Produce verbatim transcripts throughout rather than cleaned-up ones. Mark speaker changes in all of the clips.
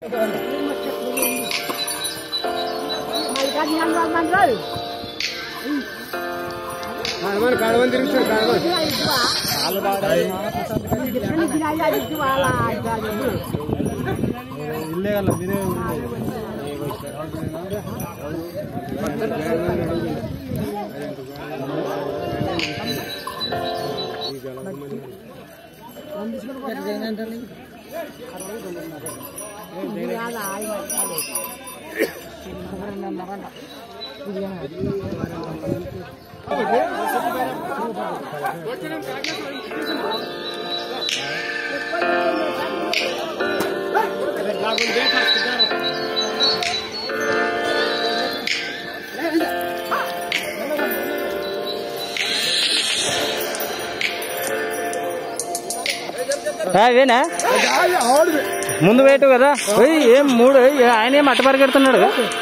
Speaker 1: అవేనా ముందు వేటు కదా ఏం మూడు ఆయన ఏం అట్ట పరిగెడుతున్నాడు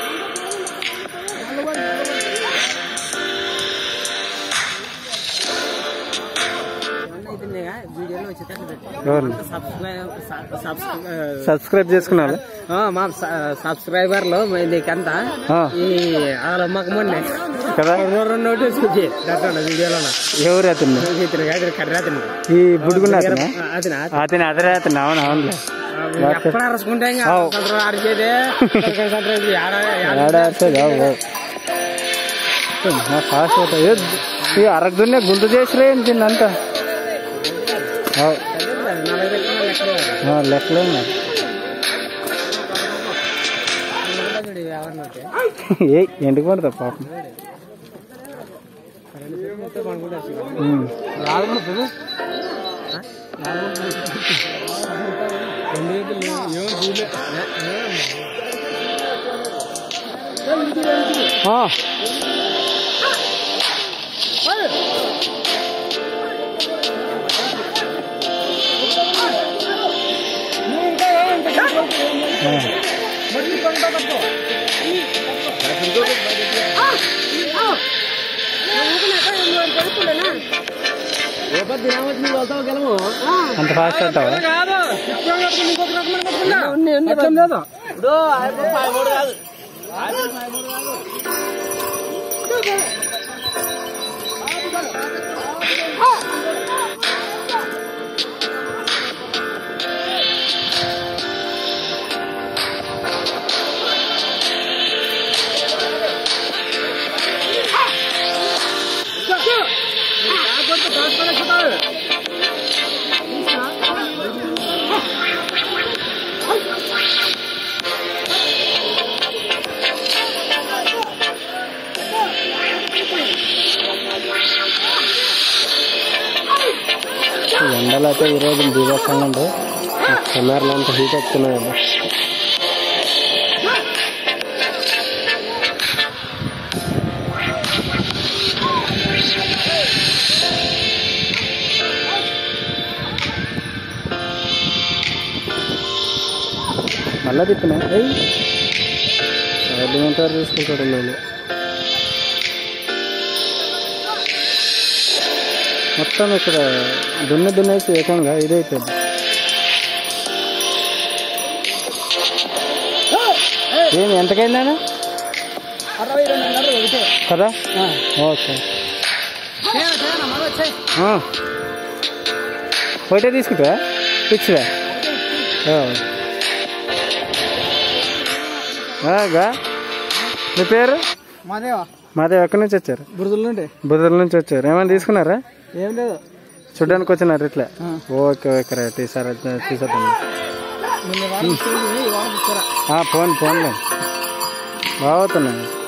Speaker 1: సబ్స్క్రైబ్ చేసుకున్నారు
Speaker 2: మా సబ్స్క్రైబర్లు నీకంతా ఈ అమ్మక మొన్న
Speaker 1: కదా
Speaker 2: నోటీస్ వీడియోలో
Speaker 1: ఎవరు అతను ఈ బుడుగున్న అతను అతను అదే అతను అవును అవునులే
Speaker 2: ఎప్పుడు అరసుకుంటే అరిచేదే
Speaker 1: ఫాస్ట్ అవుతాయి ఈ అరగదున్నే గుంత చేసిరే తిందంతా లెక్కలే ఉన్నారు ఏ ఎండుకు పడతా పాపం అంత ఫాస్ట్ అంటావా ఎండలు అయితే ఈరోజు బీభత్సంగా ఉంది కెమెరాలో అంత హీట్ ఎక్కుతున్నాయి కదా మళ్ళా తిప్పినా సైడ్ ఉంటారు తీసుకుంటాడు నేను మొత్తం ఇక్కడ దున్న దున్నేసి ఏకంగా ఇదైతుంది ఏమి ఎంతకైందా కదా ఓకే ఒకటే తీసుకుంటా ఫిక్స్గా మీ పేరు
Speaker 2: మాదేవా
Speaker 1: మాదేవ్ ఎక్కడి నుంచి వచ్చారు
Speaker 2: బురదల నుండి
Speaker 1: బురదల నుంచి వచ్చారు ఏమైనా తీసుకున్నారా
Speaker 2: ఏం లేదు
Speaker 1: చూడడానికి వచ్చినారు ఇట్లా ఓకే ఓకే రైట్ ఈసారి చూసేద్దాం ఫోన్ ఫోన్లో బాగుతున్నాయి